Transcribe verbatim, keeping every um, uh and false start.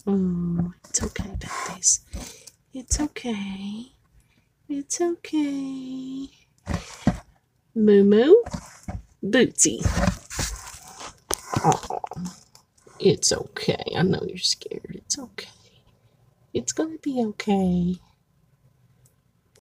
Oh, it's okay, puppies. It's okay. It's okay. Moo-Moo, Bootsy. Oh, it's okay. I know you're scared. It's okay. It's gonna be okay.